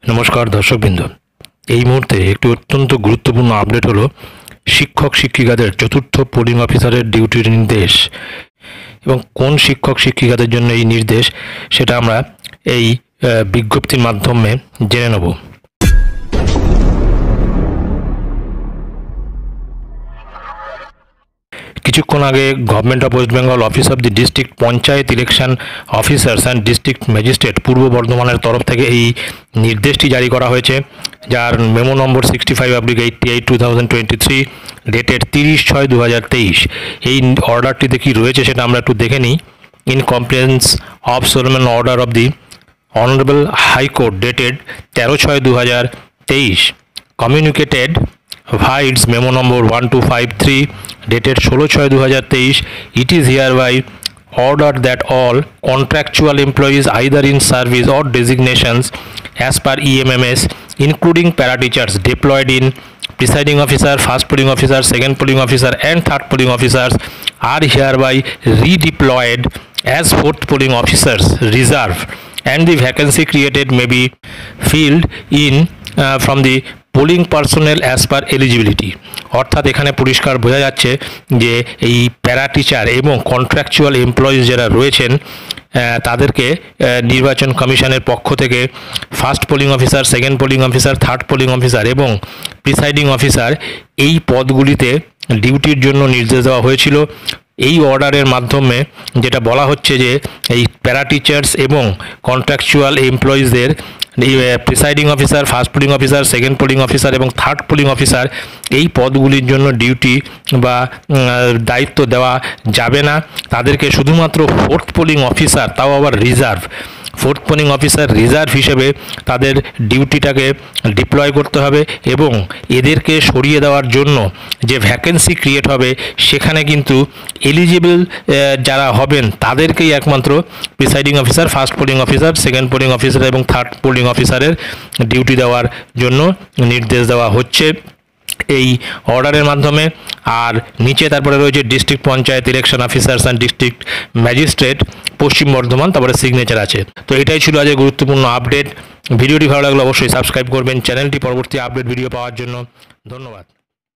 নমস্কার দর্শকবৃন্দ, এই মুহূর্তে একটি অত্যন্ত গুরুত্বপূর্ণ আপডেট হলো শিক্ষক শিক্ষিকাদের চতুর্থ পোলিং অফিসারের ডিউটির নির্দেশ এবং কোন শিক্ষক শিক্ষিকাদের জন্য এই নির্দেশ সেটা আমরা এই বিজ্ঞপ্তির মাধ্যমে জেনে নেব। কিছুক্ষণ আগে government of West Bengal office of the district panchayat election officers and district magistrate পূর্ব বর্ধমানের তরফ থেকে এই নির্দেশটি জারি করা হয়েছে, যার মেমো নম্বর 65/88/2023 ডেটেড 30/6/2023। এই অর্ডারটিতে কি রয়েছে সেটা আমরা একটু দেখে নিই। In compliance of solemn order of the honourable high court dated 13/6/2023 communicated via its memo number 1253 dated 16/6/2023, it is hereby ordered that all contractual employees either in service or designations as per EMMS, including para-teachers deployed in presiding officer, first polling officer, second polling officer and third polling officers are hereby redeployed as fourth polling officers reserve, and the vacancy created may be filled in from the polling personnel as per eligibility. অর্থাৎ এখানে পরিষ্কার বোঝা যাচ্ছে যে এই para teacher এবং contractual employees যারা রয়েছেন তাদেরকে নির্বাচন কমিশনের পক্ষ থেকে first polling officer, second polling officer, third polling officer এবং প্রিসাইডিং অফিসার এই পদগুলিতে ডিউটির জন্য নির্দেশ দেওয়া হয়েছিল। এই অর্ডারের মাধ্যমে যেটা বলা হচ্ছে যে এই প্যারা টিচার্স এবং কন্ট্রাকচুয়াল এমপ্লয়িজদের presiding officer, first polling officer, second polling officer এবং থার্ড পোলিং অফিসার এই পদগুলির জন্য ডিউটি বা দায়িত্ব দেওয়া যাবে না। তাদেরকে শুধুমাত্র ফোর্থ পোলিং অফিসার, তাও আবার reserve, fourth polling officer reserve হিসেবে তাদের ডিউটিটাকে ডিপ্লয় করতে হবে এবং এদেরকে সরিয়ে দেওয়ার জন্য যে ভ্যাকেন্সি ক্রিয়েট হবে সেখানে কিন্তু এলিজিবল যারা হবেন তাদেরকেই একমাত্র presiding officer, first polling officer, second polling officer এবং থার্ড পোলিং অফিসারের ডিউটি দেওয়ার জন্য নির্দেশ দেওয়া হচ্ছে এই অর্ডারের মাধ্যমে। আর নিচে তারপরে রয়েছে district panchayat election officers and district magistrate পশ্চিম বর্ধমান, তারপরে সিগনেচার আছে। তো এটাই ছিল আজকে গুরুত্বপূর্ণ আপডেট। ভিডিওটি ভালো লাগলে অবশ্যই সাবস্ক্রাইব করবেন চ্যানেলটি পরবর্তী আপডেট ভিডিও পাওয়ার জন্য। ধন্যবাদ।